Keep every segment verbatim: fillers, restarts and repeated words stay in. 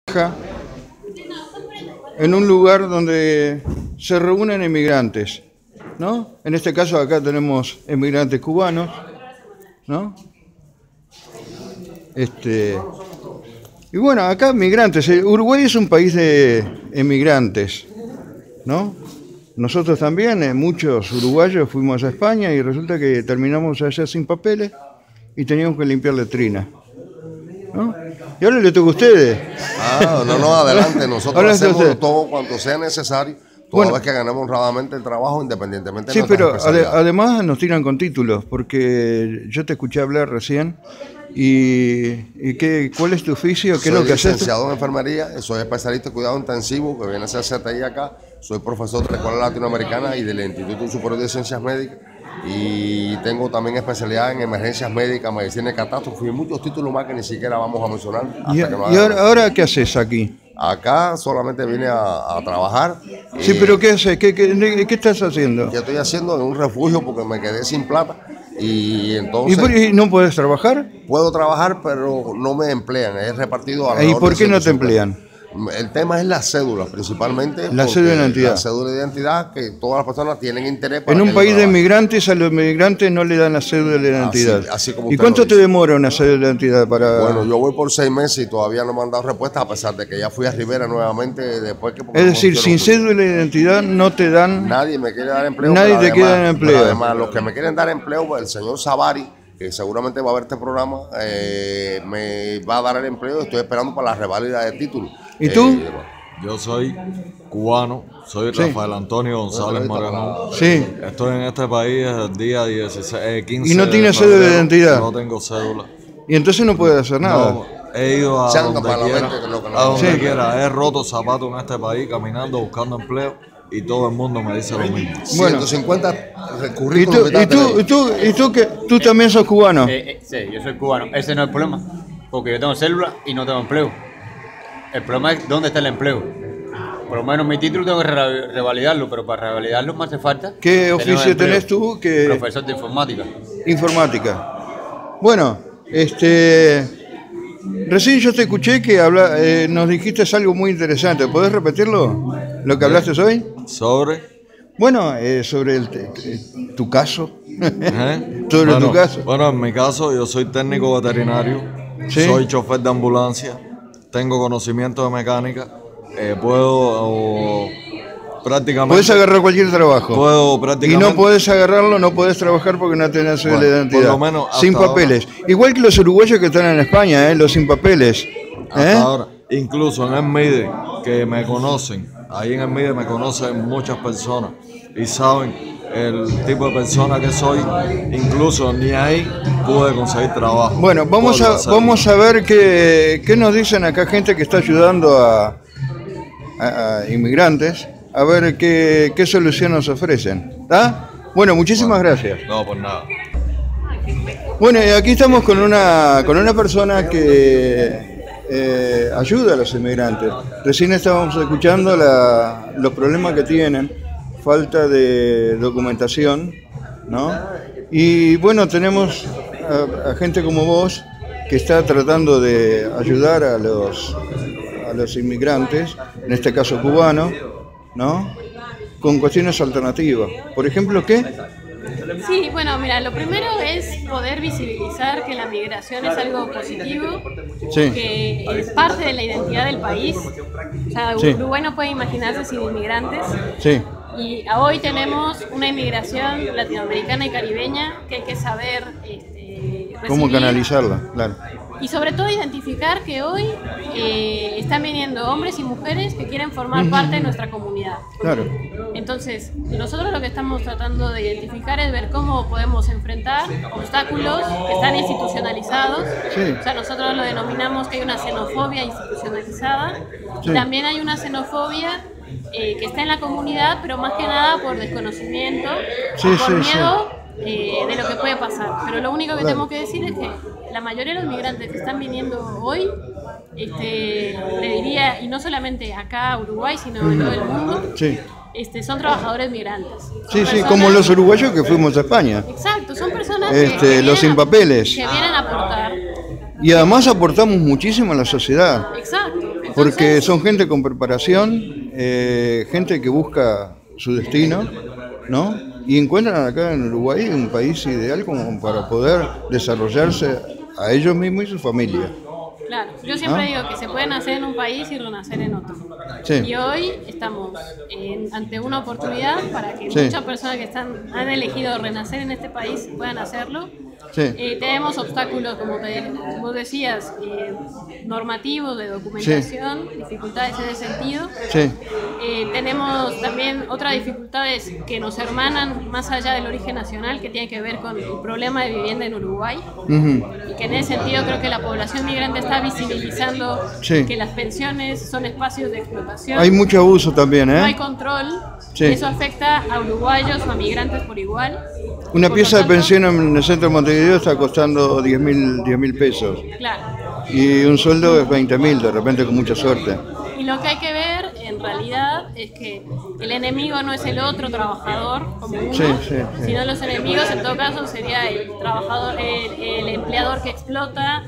en un lugar donde se reúnen emigrantes, ¿no? En este caso acá tenemos emigrantes cubanos, ¿no? Este, y bueno, acá migrantes. Uruguay es un país de emigrantes, ¿no? Nosotros también, eh, muchos uruguayos fuimos a España y resulta que terminamos allá sin papeles y teníamos que limpiar letrinas, ¿no? Y ahora le toca a ustedes. Ah, no, no, adelante. Nosotros Ahora hacemos todo cuanto sea necesario, toda bueno, vez que ganemos honradamente el trabajo, independientemente de sí, nuestras pero ade especialidades. además nos tiran con títulos, porque yo te escuché hablar recién. ¿Y, y qué, cuál es tu oficio? ¿Qué Soy es lo que haces? licenciado en enfermería, soy especialista en cuidado intensivo, que viene a ser C T I acá. Soy profesor de la Escuela Latinoamericana y del Instituto Superior de Ciencias Médicas. Y tengo también especialidad en emergencias médicas, medicina y catástrofe y muchos títulos más que ni siquiera vamos a mencionar. Hasta ¿Y, que no y ahora, ahora qué haces aquí? Acá solamente vine a, a trabajar. Sí, eh, pero ¿qué haces? ¿Qué, qué, qué estás haciendo? ¿Qué estoy haciendo? En un refugio porque me quedé sin plata. Y entonces... ¿Y, por, y no puedes trabajar? Puedo trabajar, pero no me emplean. Es repartido a ¿Y por qué no te emplean? El tema es la cédula, principalmente. La cédula de identidad. La cédula de identidad, que todas las personas tienen interés para En un que país yo de trabaje. inmigrantes, a los inmigrantes no le dan la cédula de identidad. Así, así como ¿Y usted cuánto lo te dice. demora una cédula de identidad para...? Bueno, yo voy por seis meses y todavía no me han dado respuesta, a pesar de que ya fui a Rivera nuevamente después que... Es decir, sin cédula de identidad no te dan... Nadie me quiere dar empleo. Nadie pero te además, quiere dar empleo. pero además, los que me quieren dar empleo, pues, el señor Savari, que seguramente va a ver este programa, eh, me va a dar el empleo. Estoy esperando para la reválida de título. ¿Y tú? Eh, Yo soy cubano, soy Sí. Rafael Antonio González Moreno. Sí. Estoy en este país desde el día dieciséis, eh, quince ¿Y no tiene de cédula de febrero. identidad? No tengo cédula. Y entonces no puedes hacer nada. No, he ido a Changa donde para la quiera, mente, que es lo que no- a donde Sí. quiera. He roto zapatos en este país caminando, buscando empleo y todo el mundo me dice lo mismo. Bueno. ciento cincuenta ¿Y currículos tú, y tú, y tú, y tú, que, tú también sos cubano? Eh, eh, sí, yo soy cubano. Ese no es el problema. Porque yo tengo célula y no tengo empleo. El problema es dónde está el empleo. Por lo menos mi título tengo que re- revalidarlo, pero para revalidarlo me hace falta. ¿Qué tener un oficio empleo. tenés tú? Que... Profesor de informática. Informática. Bueno, este... Recién yo te escuché que habla, eh, nos dijiste algo muy interesante. ¿Podés repetirlo? ¿Lo que hablaste hoy? Sobre, Bueno, eh, sobre el, te- te- tu caso. ¿eh? Sobre bueno, tu caso. Bueno, en mi caso yo soy técnico veterinario, Sí. soy chofer de ambulancia, tengo conocimiento de mecánica, eh, puedo o, prácticamente... Puedes agarrar cualquier trabajo. Puedo Y prácticamente... no puedes agarrarlo, no puedes trabajar porque no tenés cédula Bueno, de identidad. por lo menos hasta sin papeles. Igual que los uruguayos que están en España, ¿eh? Los sin papeles. Hasta ¿eh? ahora, incluso en el MIDE, que me conocen, ahí en el MIDE me conocen muchas personas y saben el tipo de persona que soy, incluso ni ahí pude conseguir trabajo. Bueno, vamos Por a, la cédula. vamos a ver qué, qué nos dicen acá gente que está ayudando a, a- a inmigrantes, a ver qué, qué solución nos ofrecen. ¿Está? Bueno, muchísimas gracias. No, por nada. Bueno, y aquí estamos con una, con una persona que eh, ayuda a los inmigrantes. Recién estábamos escuchando la- los problemas que tienen, falta de documentación, ¿no? Y bueno, tenemos a, a gente como vos que está tratando de ayudar a los, a los inmigrantes, en este caso cubanos, ¿no? Con cuestiones alternativas. Por ejemplo, ¿qué? Sí, bueno, mira, lo primero es poder visibilizar que la migración es algo positivo, Sí. que es parte de la identidad del país. O sea, Sí. Uruguay no puede imaginarse sin inmigrantes. Sí. Y hoy tenemos una inmigración latinoamericana y caribeña que hay que saber este, ¿Cómo recibir. canalizarla? Claro. Y sobre todo identificar que hoy eh, están viniendo hombres y mujeres que quieren formar Ujú. parte de nuestra comunidad. Claro. Entonces, nosotros lo que estamos tratando de identificar es ver cómo podemos enfrentar obstáculos que están institucionalizados. Sí. O sea, nosotros lo denominamos que hay una xenofobia institucionalizada. Sí. Y también hay una xenofobia eh, que está en la comunidad, pero más que nada por desconocimiento, Sí, por sí, miedo eh, de lo que puede pasar. Pero lo único que Claro. tenemos que decir es que la mayoría de los migrantes que están viniendo hoy, este, le diría, y no solamente acá a Uruguay, sino en todo el mundo, Sí. este, son trabajadores migrantes. Son Sí, sí, personas- como los uruguayos que fuimos a España. Exacto, son personas Este, que, que los vienen sin a- papeles. que vienen a aportar. Y además aportamos muchísimo a la sociedad. Exacto. Entonces, Porque son gente con preparación, eh, gente que busca su destino, ¿no? Y encuentran acá en Uruguay un país ideal como para poder desarrollarse a ellos mismos y su familia. claro, yo siempre ¿Ah? digo que se puede nacer en un país y renacer en otro. Sí. Y hoy estamos en- ante una oportunidad para que Sí. muchas personas que están, han elegido renacer en este país puedan hacerlo. Sí. Eh, tenemos obstáculos, como te, vos decías, eh, normativos, de documentación, dificultades en ese sentido. Sí. Eh, tenemos también otras dificultades que nos hermanan más allá del origen nacional, que tiene que ver con el problema de vivienda en Uruguay. Ujú. Y que en ese sentido creo que la población migrante está visibilizando Sí. que las pensiones son espacios de explotación. Hay mucho abuso también, No hay ¿eh? control. Sí. Y eso afecta a uruguayos o a migrantes por igual. Una Por pieza lo de tanto, pensión en el centro de Montevideo está costando diez mil pesos. Claro. Y un sueldo es veinte mil, de repente con mucha suerte. Y lo que hay que ver en realidad es que el enemigo no es el otro trabajador como uno, Sí, sí, sí. sino los enemigos en todo caso sería el trabajador, el, el empleador que explota,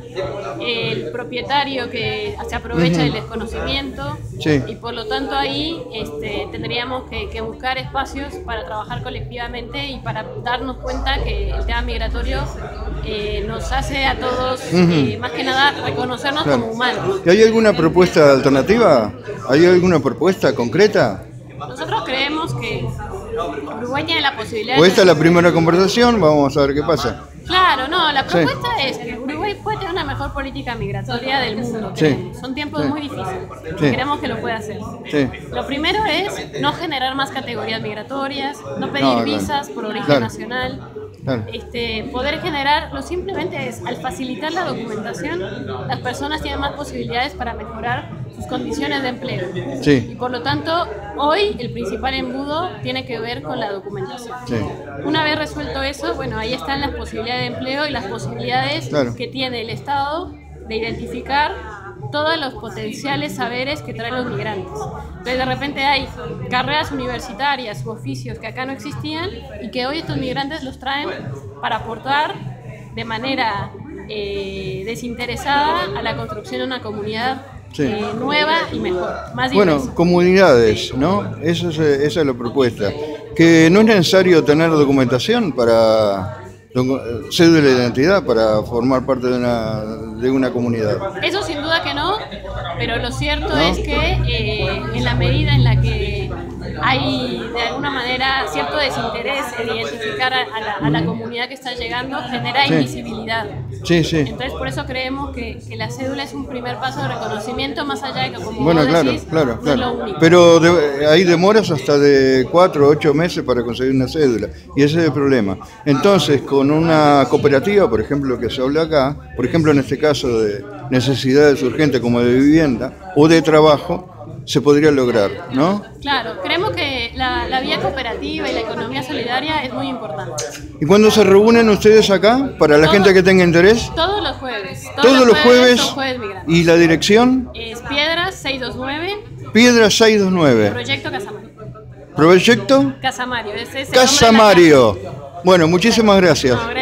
el propietario que se aprovecha Ujú. del desconocimiento, Sí. y por lo tanto ahí este, tendríamos que, que buscar espacios para trabajar colectivamente y para darnos cuenta que el tema migratorio eh, nos hace a todos, Ujú. eh, más que nada, reconocernos Claro. como humanos. ¿Y hay alguna propuesta alternativa? ¿Hay alguna propuesta concreta? Nosotros creemos que Uruguay tiene la posibilidad ¿O de... esta es la primera conversación? Vamos a ver qué pasa. Claro, no, la Sí. propuesta es que Uruguay puede tener una mejor política migratoria del mundo. Sí. Creemos. Son tiempos Sí. muy difíciles. Sí. Queremos que lo pueda hacer. Sí. Lo primero es no generar más categorías migratorias, no pedir No, claro. visas por origen Claro. nacional. Claro. Este, poder generar, lo simplemente es, al facilitar la documentación, las personas tienen más posibilidades para mejorar sus condiciones de empleo. Sí. Y por lo tanto, hoy el principal embudo tiene que ver con la documentación. Sí. Una vez resuelto eso, bueno, ahí están las posibilidades de empleo y las posibilidades Claro. que tiene el Estado de identificar todos los potenciales saberes que traen los migrantes. Entonces, de repente hay carreras universitarias u oficios que acá no existían y que hoy estos migrantes los traen para aportar de manera eh, desinteresada a la construcción de una comunidad Sí. eh, nueva y mejor, más Bueno, diversa. comunidades, ¿no? Eso es, esa es la propuesta. Que no es necesario tener documentación para docu- cédula de identidad para formar parte de una, de una comunidad. Eso sin duda que no, pero lo cierto ¿No? es que eh, en la medida en la que hay de alguna manera cierto desinterés en identificar a, a la, a la comunidad que está llegando, genera Sí. invisibilidad. Sí, sí. Entonces por eso creemos que, que la cédula es un primer paso de reconocimiento, más allá de que como Bueno, vos claro, decís, claro, no es claro. lo único. Pero de- hay demoras hasta de cuatro o ocho meses para conseguir una cédula. Y ese es el problema. Entonces, con una cooperativa, por ejemplo, que se habla acá, por ejemplo, en este caso de necesidades urgentes como de vivienda o de trabajo, se podría lograr, ¿no? Claro, creemos que la, la vía cooperativa y la economía solidaria es muy importante. ¿Y cuándo se reúnen ustedes acá para la Todo- gente que tenga interés? Todos los jueves. Todos los jueves. son jueves migrantes. ¿Y la dirección? Es Piedras seiscientos veintinueve, Piedra seiscientos veintinueve. Proyecto Casamario. ¿Proyecto? Casamario, ese es el nombre de la Casamario. Bueno, muchísimas gracias. No,